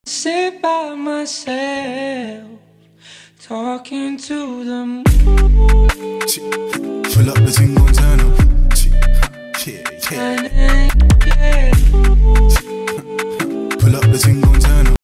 Sit by myself, talking to the moon. Fill up the thing, gon' turn up. Yeah, yeah.